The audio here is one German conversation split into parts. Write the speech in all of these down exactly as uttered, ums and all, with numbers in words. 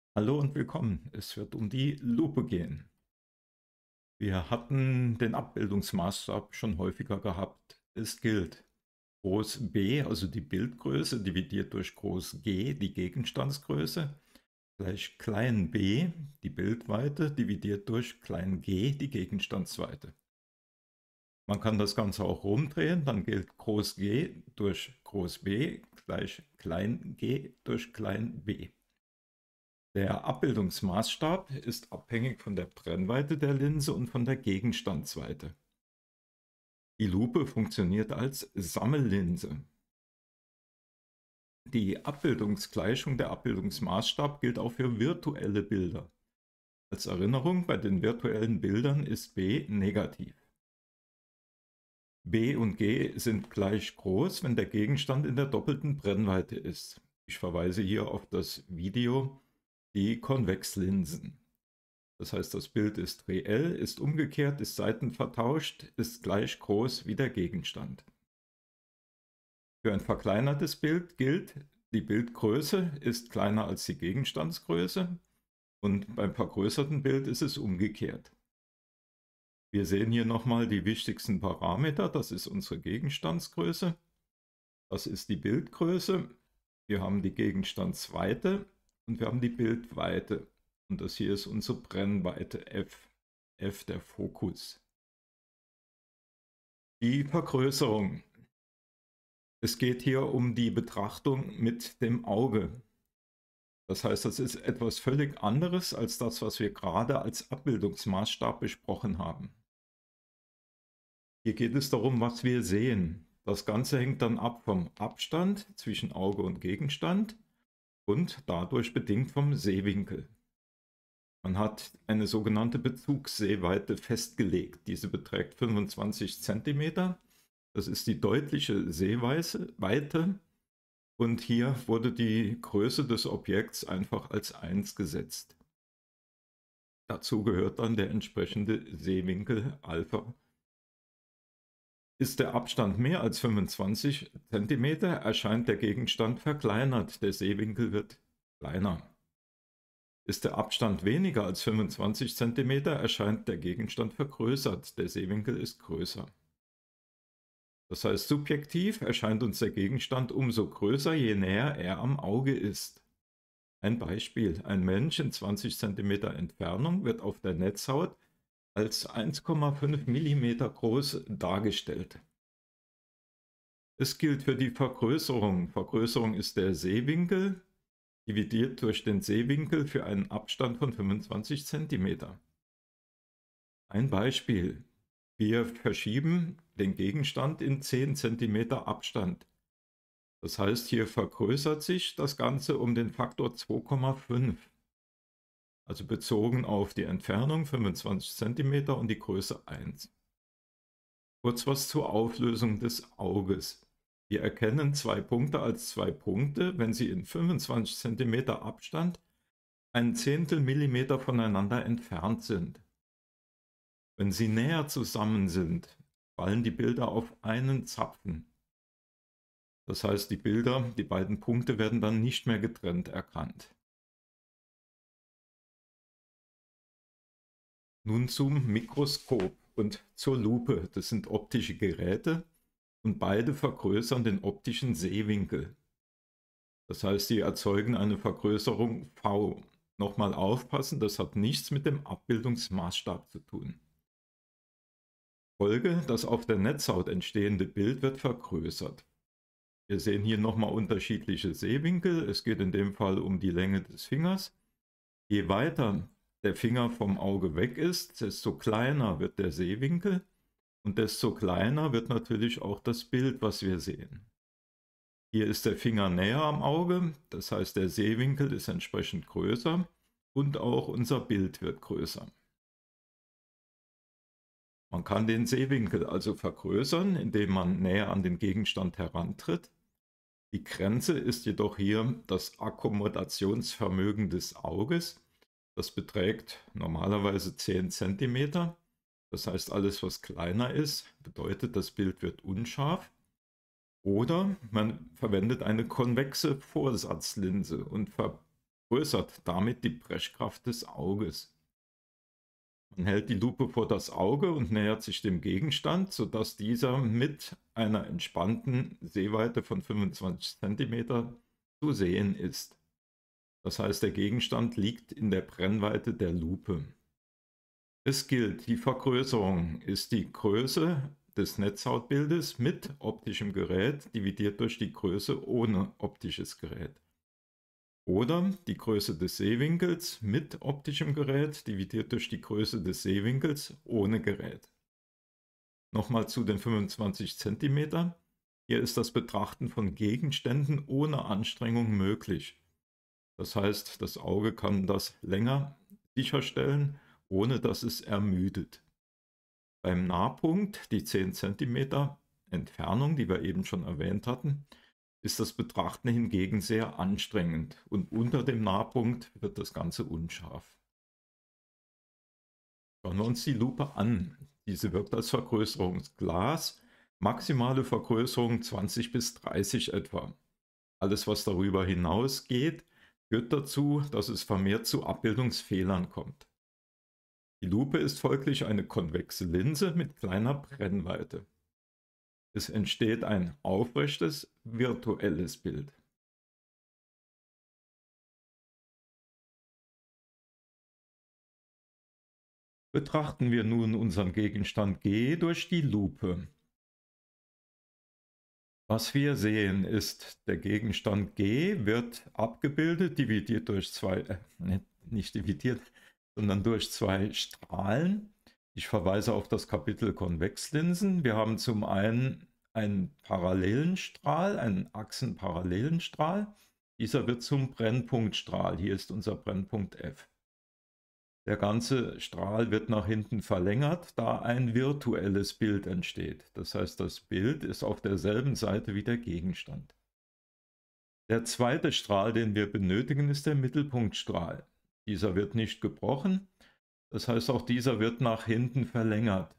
Hallo und willkommen. Es wird um die Lupe gehen. Wir hatten den Abbildungsmaßstab schon häufiger gehabt. Es gilt Groß B, also die Bildgröße, dividiert durch Groß G, die Gegenstandsgröße, gleich klein b, die Bildweite, dividiert durch klein g, die Gegenstandsweite. Man kann das Ganze auch rumdrehen, dann gilt Groß G durch Groß B gleich klein g durch klein b. Der Abbildungsmaßstab ist abhängig von der Brennweite der Linse und von der Gegenstandsweite. Die Lupe funktioniert als Sammellinse. Die Abbildungsgleichung, der Abbildungsmaßstab gilt auch für virtuelle Bilder. Als Erinnerung, bei den virtuellen Bildern ist b negativ. B und G sind gleich groß, wenn der Gegenstand in der doppelten Brennweite ist. Ich verweise hier auf das Video Die Konvexlinsen. Das heißt, das Bild ist reell, ist umgekehrt, ist seitenvertauscht, ist gleich groß wie der Gegenstand. Für ein verkleinertes Bild gilt, die Bildgröße ist kleiner als die Gegenstandsgröße und beim vergrößerten Bild ist es umgekehrt. Wir sehen hier nochmal die wichtigsten Parameter. Das ist unsere Gegenstandsgröße, das ist die Bildgröße, wir haben die Gegenstandsweite und wir haben die Bildweite. Und das hier ist unsere Brennweite f, f der Fokus. Die Vergrößerung. Es geht hier um die Betrachtung mit dem Auge. Das heißt, das ist etwas völlig anderes als das, was wir gerade als Abbildungsmaßstab besprochen haben. Hier geht es darum, was wir sehen. Das Ganze hängt dann ab vom Abstand zwischen Auge und Gegenstand und dadurch bedingt vom Sehwinkel. Man hat eine sogenannte Bezugssehweite festgelegt. Diese beträgt fünfundzwanzig Zentimeter. Das ist die deutliche Sehweite. Und hier wurde die Größe des Objekts einfach als eins gesetzt. Dazu gehört dann der entsprechende Sehwinkel Alpha. Ist der Abstand mehr als fünfundzwanzig Zentimeter, erscheint der Gegenstand verkleinert. Der Sehwinkel wird kleiner. Ist der Abstand weniger als fünfundzwanzig Zentimeter, erscheint der Gegenstand vergrößert. Der Sehwinkel ist größer. Das heißt, subjektiv erscheint uns der Gegenstand umso größer, je näher er am Auge ist. Ein Beispiel: Ein Mensch in zwanzig Zentimeter Entfernung wird auf der Netzhaut als eins Komma fünf Millimeter groß dargestellt. Es gilt für die Vergrößerung. Vergrößerung ist der Sehwinkel dividiert durch den Sehwinkel für einen Abstand von fünfundzwanzig Zentimeter. Ein Beispiel: Wir verschieben den Gegenstand in zehn Zentimeter Abstand. Das heißt, hier vergrößert sich das Ganze um den Faktor zwei Komma fünf. Also bezogen auf die Entfernung fünfundzwanzig Zentimeter und die Größe eins. Kurz was zur Auflösung des Auges. Wir erkennen zwei Punkte als zwei Punkte, wenn sie in fünfundzwanzig Zentimeter Abstand ein Zehntel Millimeter voneinander entfernt sind. Wenn sie näher zusammen sind, fallen die Bilder auf einen Zapfen. Das heißt, die Bilder, die beiden Punkte werden dann nicht mehr getrennt erkannt. Nun zum Mikroskop und zur Lupe. Das sind optische Geräte und beide vergrößern den optischen Sehwinkel. Das heißt, sie erzeugen eine Vergrößerung V. Nochmal aufpassen, das hat nichts mit dem Abbildungsmaßstab zu tun. Folge: Das auf der Netzhaut entstehende Bild wird vergrößert. Wir sehen hier nochmal unterschiedliche Sehwinkel. Es geht in dem Fall um die Länge des Fingers. Je weiter der Finger vom Auge weg ist, desto kleiner wird der Sehwinkel und desto kleiner wird natürlich auch das Bild, was wir sehen. Hier ist der Finger näher am Auge, das heißt, der Sehwinkel ist entsprechend größer und auch unser Bild wird größer. Man kann den Sehwinkel also vergrößern, indem man näher an den Gegenstand herantritt. Die Grenze ist jedoch hier das Akkommodationsvermögen des Auges. Das beträgt normalerweise zehn Zentimeter. Das heißt, alles, was kleiner ist, bedeutet, das Bild wird unscharf. Oder man verwendet eine konvexe Vorsatzlinse und vergrößert damit die Brechkraft des Auges. Man hält die Lupe vor das Auge und nähert sich dem Gegenstand, sodass dieser mit einer entspannten Sehweite von fünfundzwanzig Zentimeter zu sehen ist. Das heißt, der Gegenstand liegt in der Brennweite der Lupe. Es gilt, die Vergrößerung ist die Größe des Netzhautbildes mit optischem Gerät dividiert durch die Größe ohne optisches Gerät. Oder die Größe des Sehwinkels mit optischem Gerät dividiert durch die Größe des Sehwinkels ohne Gerät. Nochmal zu den fünfundzwanzig Zentimeter. Hier ist das Betrachten von Gegenständen ohne Anstrengung möglich. Das heißt, das Auge kann das länger sicherstellen, ohne dass es ermüdet. Beim Nahpunkt, die zehn Zentimeter Entfernung, die wir eben schon erwähnt hatten, ist das Betrachten hingegen sehr anstrengend und unter dem Nahpunkt wird das Ganze unscharf. Schauen wir uns die Lupe an. Diese wirkt als Vergrößerungsglas, maximale Vergrößerung zwanzig bis dreißig etwa. Alles, was darüber hinausgeht, führt dazu, dass es vermehrt zu Abbildungsfehlern kommt. Die Lupe ist folglich eine konvexe Linse mit kleiner Brennweite. Es entsteht ein aufrechtes, virtuelles Bild. Betrachten wir nun unseren Gegenstand G durch die Lupe. Was wir sehen ist, der Gegenstand G wird abgebildet, dividiert durch zwei, äh, nicht dividiert, sondern durch zwei Strahlen. Ich verweise auf das Kapitel Konvexlinsen. Wir haben zum einen einen parallelen Strahl, einen achsenparallelen Strahl. Dieser wird zum Brennpunktstrahl. Hier ist unser Brennpunkt F. Der ganze Strahl wird nach hinten verlängert, da ein virtuelles Bild entsteht. Das heißt, das Bild ist auf derselben Seite wie der Gegenstand. Der zweite Strahl, den wir benötigen, ist der Mittelpunktstrahl. Dieser wird nicht gebrochen. Das heißt, auch dieser wird nach hinten verlängert.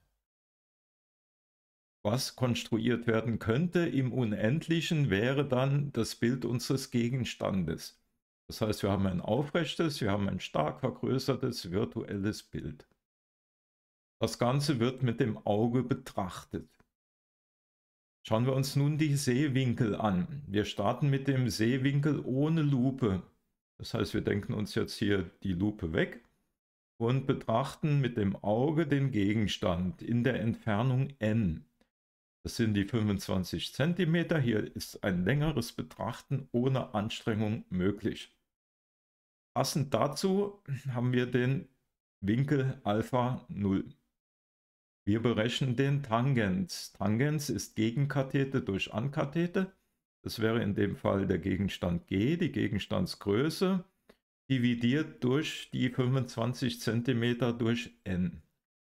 Was konstruiert werden könnte im Unendlichen, wäre dann das Bild unseres Gegenstandes. Das heißt, wir haben ein aufrechtes, wir haben ein stark vergrößertes virtuelles Bild. Das Ganze wird mit dem Auge betrachtet. Schauen wir uns nun die Sehwinkel an. Wir starten mit dem Sehwinkel ohne Lupe. Das heißt, wir denken uns jetzt hier die Lupe weg und betrachten mit dem Auge den Gegenstand in der Entfernung n. Das sind die fünfundzwanzig Zentimeter. Hier ist ein längeres Betrachten ohne Anstrengung möglich. Passend dazu haben wir den Winkel Alpha null. Wir berechnen den Tangens. Tangens ist Gegenkathete durch Ankathete. Das wäre in dem Fall der Gegenstand G, die Gegenstandsgröße, dividiert durch die fünfundzwanzig Zentimeter durch n.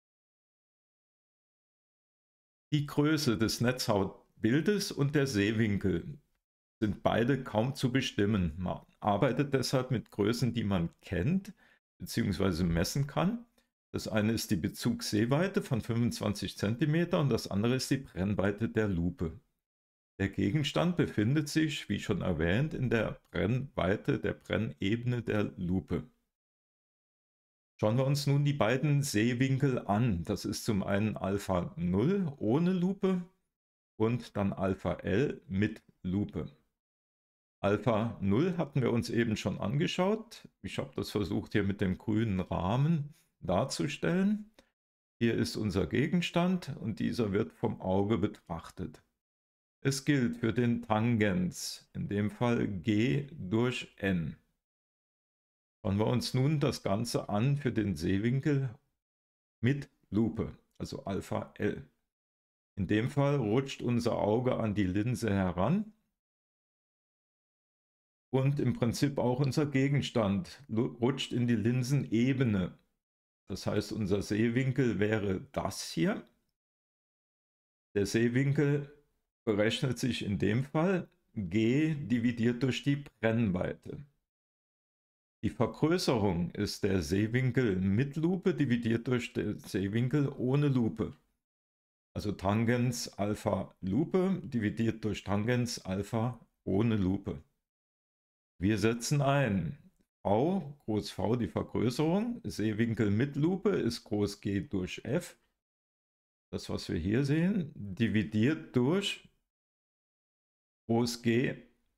Die Größe des Netzhautbildes und der Sehwinkel sind beide kaum zu bestimmen. Man arbeitet deshalb mit Größen, die man kennt bzw. messen kann. Das eine ist die Bezugssehweite von fünfundzwanzig Zentimeter und das andere ist die Brennweite der Lupe. Der Gegenstand befindet sich, wie schon erwähnt, in der Brennweite der Brennebene der Lupe. Schauen wir uns nun die beiden Sehwinkel an. Das ist zum einen Alpha null ohne Lupe und dann Alpha L mit Lupe. Alpha null hatten wir uns eben schon angeschaut. Ich habe das versucht hier mit dem grünen Rahmen darzustellen. Hier ist unser Gegenstand und dieser wird vom Auge betrachtet. Es gilt für den Tangens, in dem Fall G durch N. Schauen wir uns nun das Ganze an für den Sehwinkel mit Lupe, also Alpha L. In dem Fall rutscht unser Auge an die Linse heran und im Prinzip auch unser Gegenstand rutscht in die Linsenebene. Das heißt, unser Sehwinkel wäre das hier. Der Sehwinkel berechnet sich in dem Fall G dividiert durch die Brennweite. Die Vergrößerung ist der Sehwinkel mit Lupe dividiert durch den Sehwinkel ohne Lupe. Also Tangens Alpha Lupe dividiert durch Tangens Alpha ohne Lupe. Wir setzen ein V, groß V die Vergrößerung, Sehwinkel mit Lupe ist groß G durch F, das was wir hier sehen, dividiert durch groß G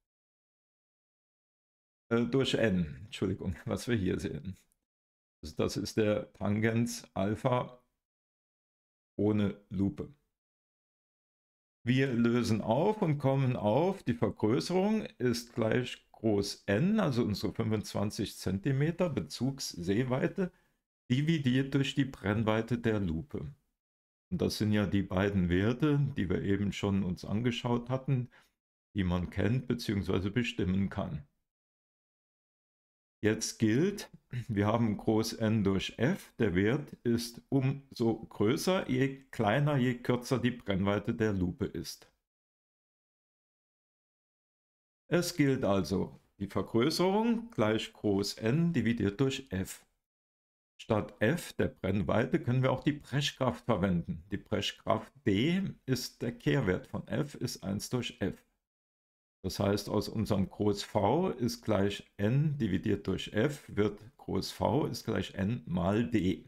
äh, durch N, Entschuldigung, was wir hier sehen. Also das ist der Tangens Alpha ohne Lupe. Wir lösen auf und kommen auf, die Vergrößerung ist gleich groß N, also unsere fünfundzwanzig Zentimeter Bezugssehweite, dividiert durch die Brennweite der Lupe. Und das sind ja die beiden Werte, die wir eben schon uns angeschaut hatten, die man kennt bzw. bestimmen kann. Jetzt gilt, wir haben groß N durch F, der Wert ist umso größer, je kleiner, je kürzer die Brennweite der Lupe ist. Es gilt also die Vergrößerung gleich groß N dividiert durch F. Statt F, der Brennweite, können wir auch die Brechkraft verwenden. Die Brechkraft D ist der Kehrwert von F, ist eins durch F. Das heißt, aus unserem groß V ist gleich N dividiert durch F, wird groß V ist gleich N mal D.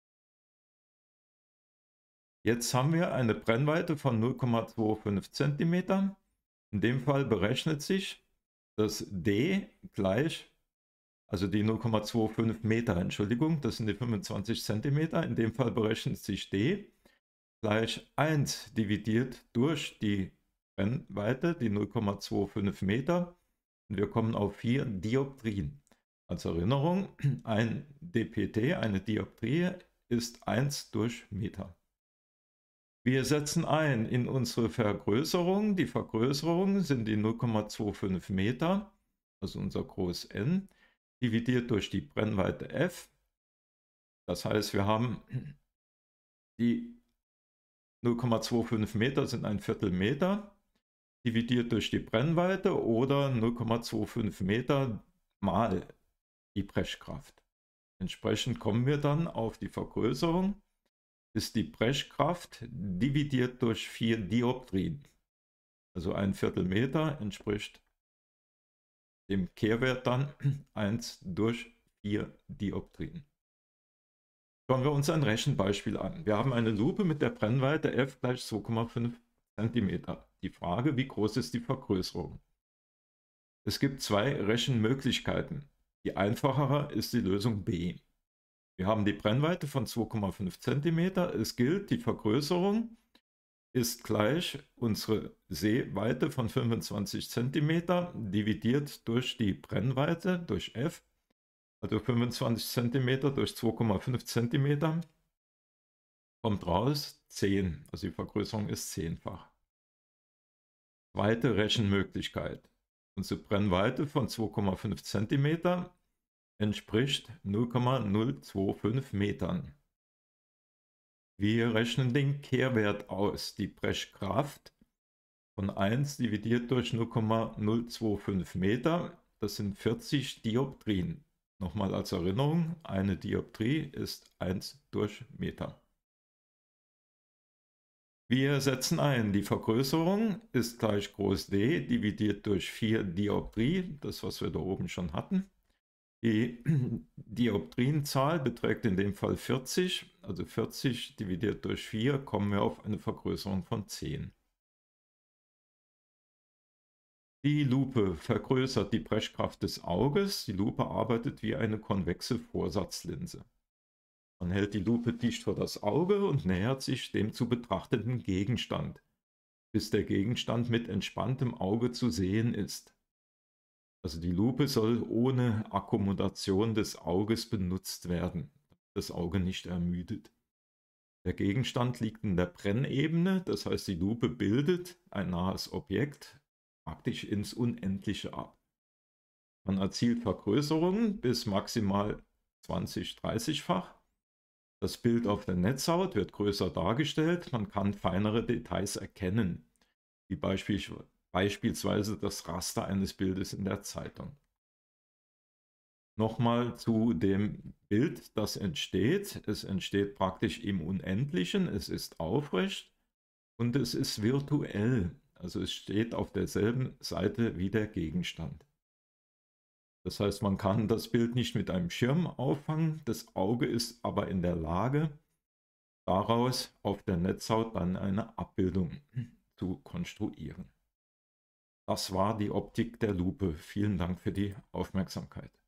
Jetzt haben wir eine Brennweite von null Komma fünfundzwanzig Zentimeter. In dem Fall berechnet sich das D gleich, also die null Komma fünfundzwanzig Meter, Entschuldigung, das sind die fünfundzwanzig Zentimeter. In dem Fall berechnet sich D gleich eins dividiert durch die Brennweite, die null Komma fünfundzwanzig Meter, und wir kommen auf vier Dioptrien. Als Erinnerung, ein D P T, eine Dioptrie, ist eins durch Meter. Wir setzen ein in unsere Vergrößerung. Die Vergrößerung sind die null Komma fünfundzwanzig Meter, also unser groß N, dividiert durch die Brennweite F. Das heißt, wir haben die null Komma fünfundzwanzig Meter sind ein Viertel Meter, dividiert durch die Brennweite oder null Komma fünfundzwanzig Meter mal die Brechkraft. Entsprechend kommen wir dann auf die Vergrößerung, ist die Brechkraft dividiert durch vier Dioptrien. Also ein Viertel Meter entspricht dem Kehrwert dann eins durch vier Dioptrien. Schauen wir uns ein Rechenbeispiel an. Wir haben eine Lupe mit der Brennweite F gleich zwei Komma fünf Zentimeter. Die Frage, wie groß ist die Vergrößerung? Es gibt zwei Rechenmöglichkeiten. Die einfachere ist die Lösung B. Wir haben die Brennweite von zwei Komma fünf Zentimeter. Es gilt, die Vergrößerung ist gleich unsere Sehweite von fünfundzwanzig Zentimeter dividiert durch die Brennweite, durch F. Also fünfundzwanzig Zentimeter durch zwei Komma fünf Zentimeter kommt raus zehn. Also die Vergrößerung ist zehnfach. Zweite Rechenmöglichkeit. Unsere Brennweite von zwei Komma fünf Zentimeter entspricht null Komma null fünfundzwanzig Metern. Wir rechnen den Kehrwert aus, die Brechkraft von eins dividiert durch null Komma null fünfundzwanzig Meter, das sind vierzig Dioptrien. Nochmal als Erinnerung, eine Dioptrie ist eins durch Meter. Wir setzen ein, die Vergrößerung ist gleich groß D dividiert durch vier Dioptrie, das was wir da oben schon hatten. Die Dioptrienzahl beträgt in dem Fall vierzig, also vierzig dividiert durch vier, kommen wir auf eine Vergrößerung von zehn. Die Lupe vergrößert die Brechkraft des Auges. Die Lupe arbeitet wie eine konvexe Vorsatzlinse. Man hält die Lupe dicht vor das Auge und nähert sich dem zu betrachtenden Gegenstand, bis der Gegenstand mit entspanntem Auge zu sehen ist. Also die Lupe soll ohne Akkommodation des Auges benutzt werden, damit das Auge nicht ermüdet. Der Gegenstand liegt in der Brennebene, das heißt die Lupe bildet ein nahes Objekt praktisch ins Unendliche ab. Man erzielt Vergrößerungen bis maximal zwanzig-, dreißig-fach. Das Bild auf der Netzhaut wird größer dargestellt, man kann feinere Details erkennen, wie beispielsweise Beispielsweise das Raster eines Bildes in der Zeitung. Nochmal zu dem Bild, das entsteht. Es entsteht praktisch im Unendlichen, es ist aufrecht und es ist virtuell. Also es steht auf derselben Seite wie der Gegenstand. Das heißt, man kann das Bild nicht mit einem Schirm auffangen, das Auge ist aber in der Lage, daraus auf der Netzhaut dann eine Abbildung zu konstruieren. Das war die Optik der Lupe. Vielen Dank für die Aufmerksamkeit.